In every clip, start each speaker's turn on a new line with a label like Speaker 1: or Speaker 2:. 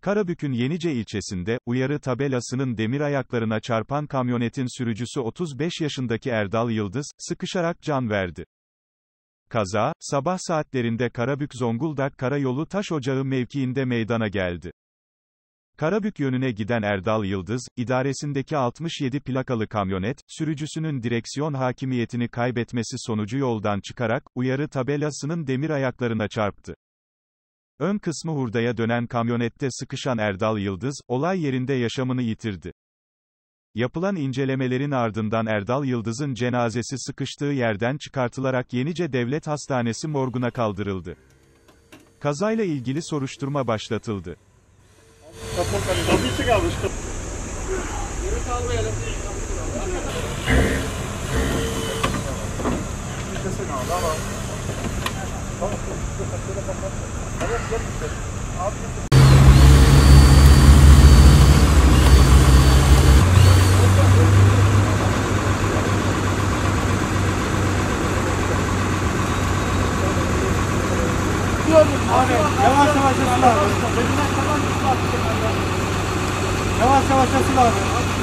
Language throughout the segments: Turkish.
Speaker 1: Karabük'ün Yenice ilçesinde, uyarı tabelasının demir ayaklarına çarpan kamyonetin sürücüsü 35 yaşındaki Erdal Yıldız, sıkışarak can verdi. Kaza, sabah saatlerinde Karabük-Zonguldak Karayolu Taşocağı mevkiinde meydana geldi. Karabük yönüne giden Erdal Yıldız, idaresindeki 67 plakalı kamyonet, sürücüsünün direksiyon hakimiyetini kaybetmesi sonucu yoldan çıkarak, uyarı tabelasının demir ayaklarına çarptı. Ön kısmı hurdaya dönen kamyonette sıkışan Erdal Yıldız, olay yerinde yaşamını yitirdi. Yapılan incelemelerin ardından Erdal Yıldız'ın cenazesi sıkıştığı yerden çıkartılarak Yenice Devlet Hastanesi morguna kaldırıldı. Kazayla ilgili soruşturma başlatıldı.
Speaker 2: Abi yavaş yavaş asıl abi. Yavaş yavaş asıl abi.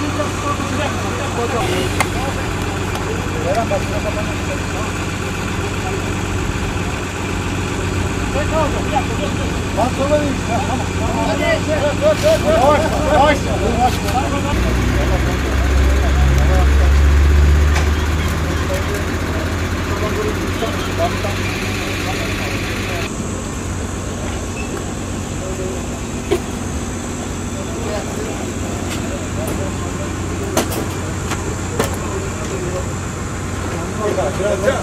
Speaker 2: Bak sola değil. Yavaş yavaş. Biraz